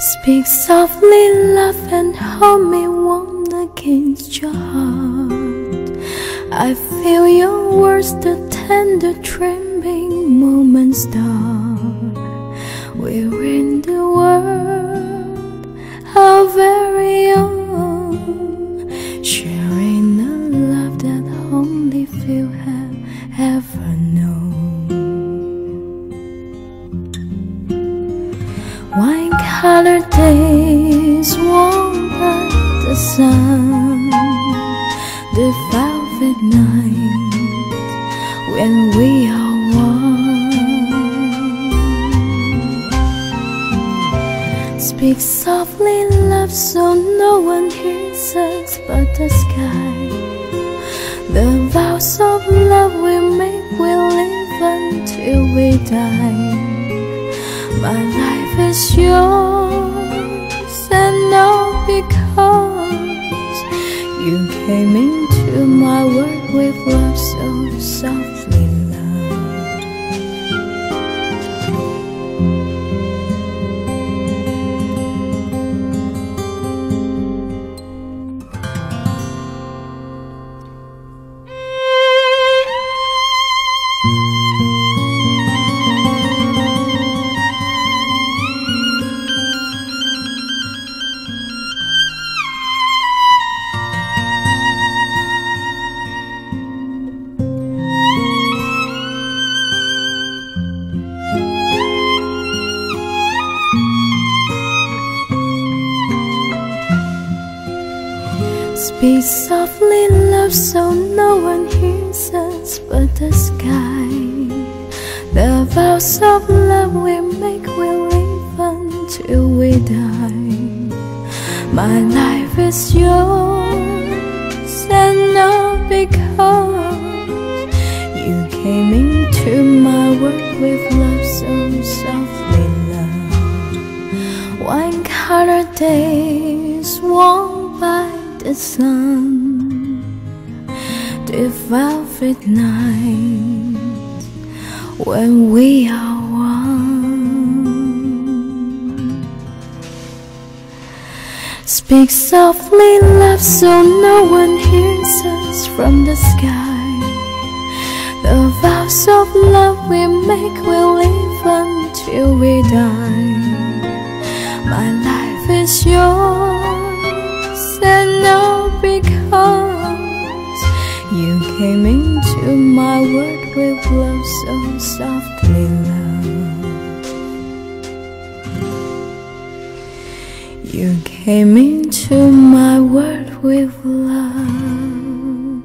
Speak softly, love, and hold me warm against your heart. I feel your words, the tender trembling moments start. We're in the world, our very own, sharing a love that only few have ever known. Wine-colored days warmed by the sun, the velvet night when we are one. Speak softly, love, so no one hears us but the sky. The vows of love we make will live until we die. My life is yours, and all because you came into my world with love so softly, love. Speak softly, love, so no one hears us but the sky. The vows of love we make will live until we die. My life is yours, and all because you came into my world with love so softly, love. Wine-colored days warmed by the sun, the velvet night when we are one. Speak softly, love, so no one hears us from the sky. The vows of love we make will live until we die. My life is yours, and all because you came into my world with love so softly, love. You came into my world with love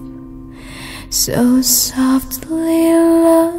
so softly, love.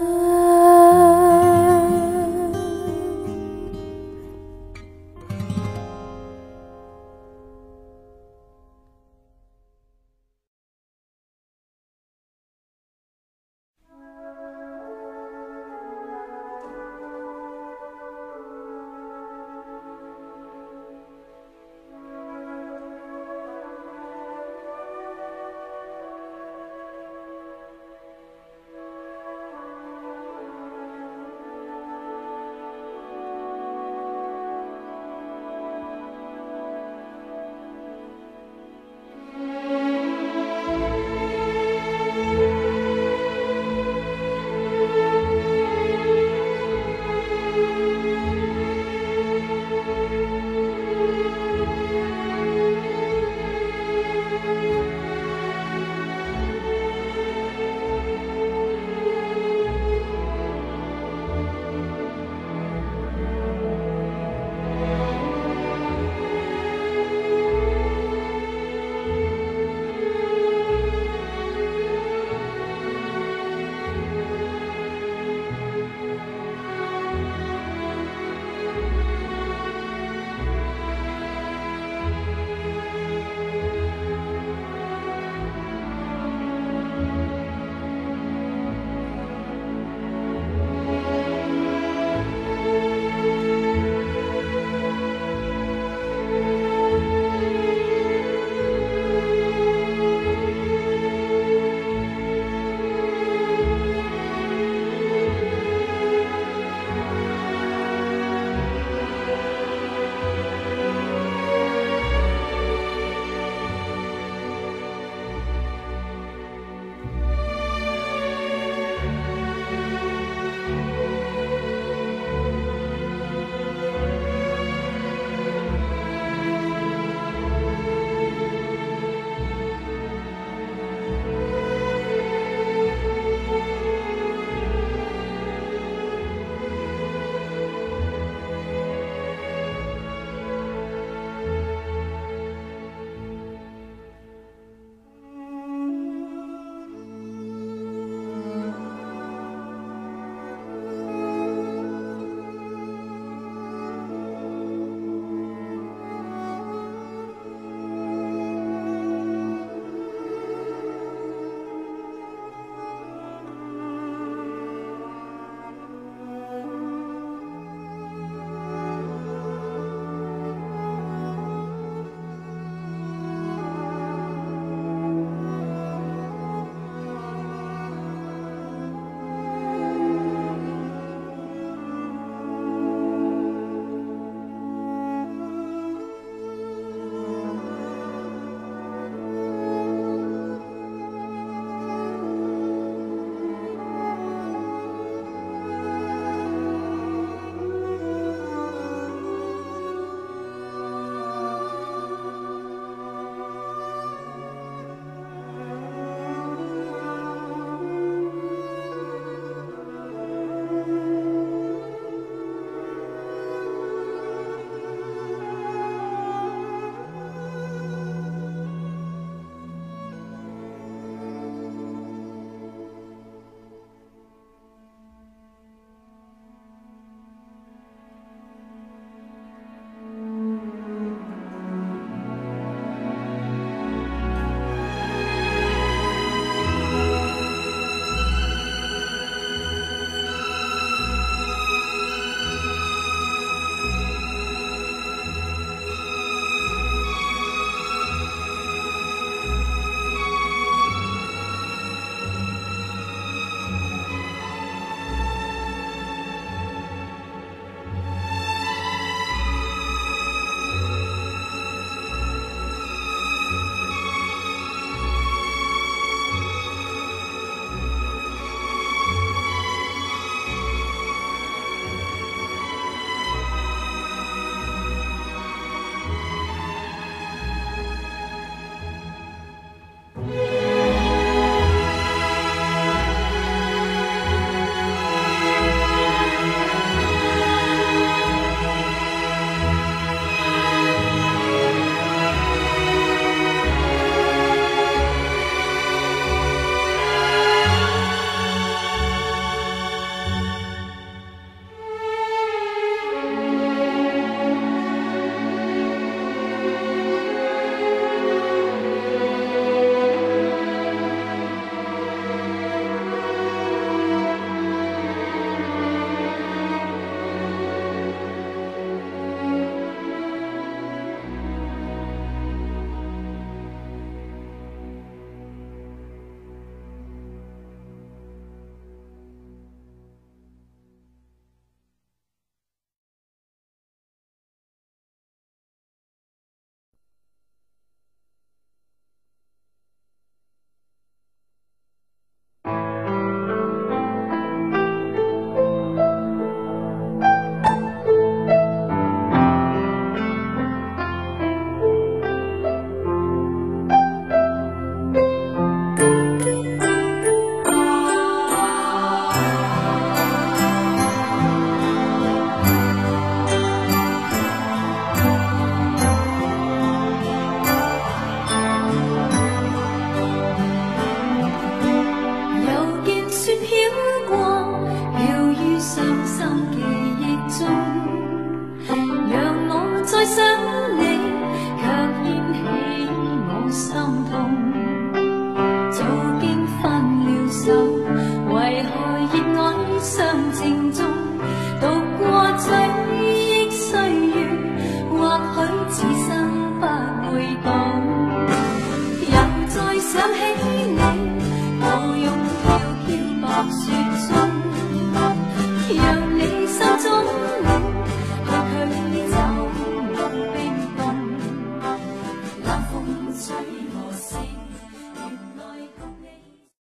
此生不會懂。又再想起你，我擁飄飄白雪中。